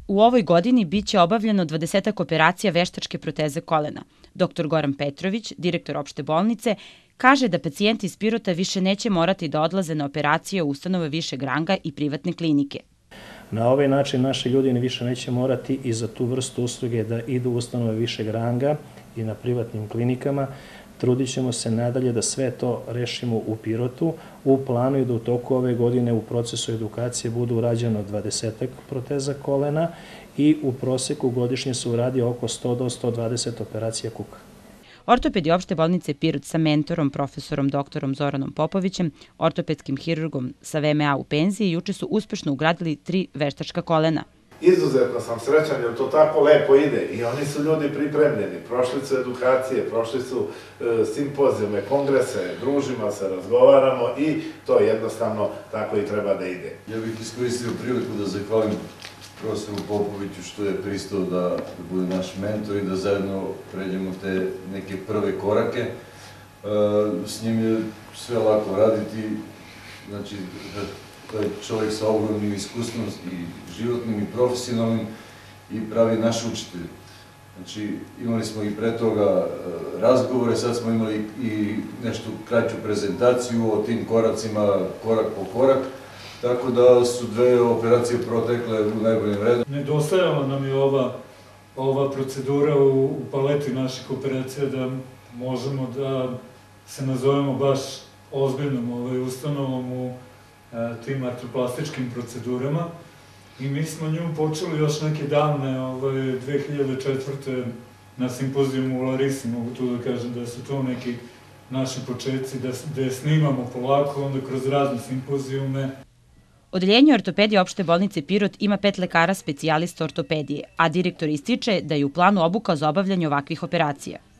U ovoj godini biće obavljeno 20 operacija veštačke proteze kolena. Dr. Goran Petrović, direktor opšte bolnice, kaže da pacijenti iz Pirota više neće morati da odlaze na operacije u ustanove višeg ranga i privatne klinike. Na ovaj način naši ljudi više neće morati i za tu vrstu usluge da idu u ustanove višeg ranga i na privatnim klinikama. Trudit ćemo se nadalje da sve to rešimo u Pirotu. U planu je da u toku ove godine u procesu edukacije budu urađeno 20 proteza kolena i u proseku godišnje se uradi oko 100 do 120 operacija kuka. Ortopedi opšte bolnice Pirot sa mentorom, profesorom doktorom Zoranom Popovićem, ortopedskim hirurgom sa VMA u penziji, juče su uspešno ugradili 3 veštačka kolena. Izuzetno sam srećan jer to tako lepo ide i oni su ljudi pripremljeni, prošli su edukacije, prošli su simpozijume, kongrese, družimo se, razgovaramo i to jednostavno tako i treba da ide. Ja bih iskoristio priliku da zahvalim profesoru Popoviću što je pristao da bude naš mentor i da zajedno pređemo te neke prve korake. S njim je sve lako raditi, znači to je čovjek sa ogromnim iskustvom i životnim i profesionalnim i pravi naš učitelj. Znači imali smo i pre toga razgovore, sad smo imali i nešto kraću prezentaciju o tim koracima, korak po korak. Tako da su 2 operacije protekle u najboljem redu. Nedostajala nam je ova procedura u paleti naših operacija da možemo da se nazovemo baš ozbiljnom ustanovom u tim artroplastičkim procedurama. I mi smo nju počeli još neke davne, 2004. na simpozijumu u Larisi, mogu tu da kažem da su to neki naši početci, da je snimamo polako, onda kroz razne simpozijume. Odeljenje ortopedije opšte bolnice Pirot ima 5 lekara specijalista ortopedije, a direktor ističe da je u planu obuka za obavljanje ovakvih operacija.